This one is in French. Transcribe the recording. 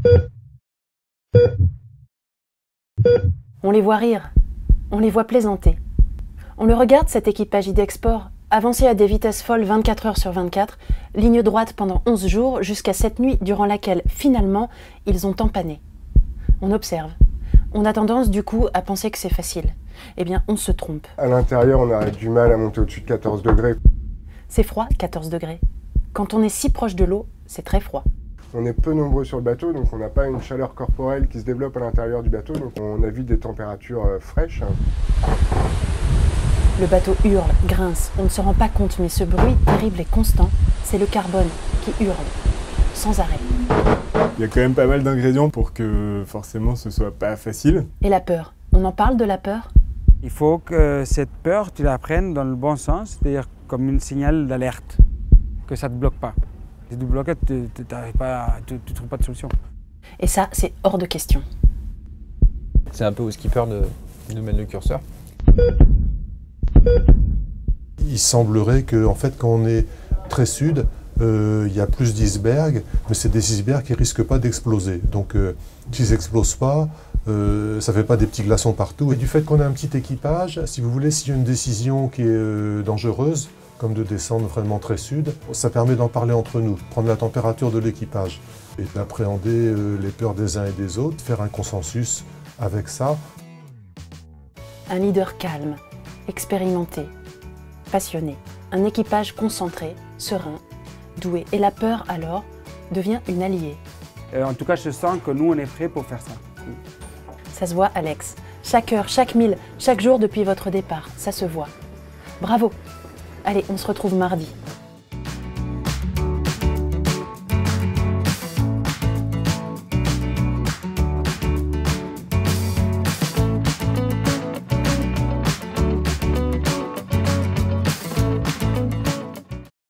On les voit rire, on les voit plaisanter. On le regarde, cet équipage idexport, avancer à des vitesses folles 24 heures sur 24, ligne droite pendant 11 jours, jusqu'à cette nuit durant laquelle, finalement, ils ont empanné. On observe. On a tendance, du coup, à penser que c'est facile. Eh bien, on se trompe. À l'intérieur, on a du mal à monter au-dessus de 14 degrés. C'est froid, 14 degrés. Quand on est si proche de l'eau, c'est très froid. On est peu nombreux sur le bateau, donc on n'a pas une chaleur corporelle qui se développe à l'intérieur du bateau, donc on a vu des températures fraîches. Le bateau hurle, grince, on ne se rend pas compte, mais ce bruit terrible et constant, c'est le carbone qui hurle, sans arrêt. Il y a quand même pas mal d'ingrédients pour que forcément ce soit pas facile. Et la peur, on en parle de la peur? Il faut que cette peur, tu la prennes dans le bon sens, c'est-à-dire comme un signal d'alerte, que ça ne te bloque pas. Si tu bloques, tu ne trouves pas de solution. Et ça, c'est hors de question. C'est un peu au skipper de mettre le curseur. Il semblerait que, en fait, quand on est très sud, il y a plus d'icebergs, mais c'est des icebergs qui ne risquent pas d'exploser. Donc, s'ils n'explosent pas, ça ne fait pas des petits glaçons partout. Et du fait qu'on a un petit équipage, si vous voulez, s'il y a une décision qui est dangereuse, comme de descendre vraiment très sud, ça permet d'en parler entre nous, prendre la température de l'équipage et d'appréhender les peurs des uns et des autres, faire un consensus avec ça. Un leader calme, expérimenté, passionné, un équipage concentré, serein, doué. Et la peur, alors, devient une alliée. En tout cas, je sens que nous, on est prêts pour faire ça. Ça se voit, Alex. Chaque heure, chaque mille, chaque jour depuis votre départ, ça se voit. Bravo! Allez, on se retrouve mardi.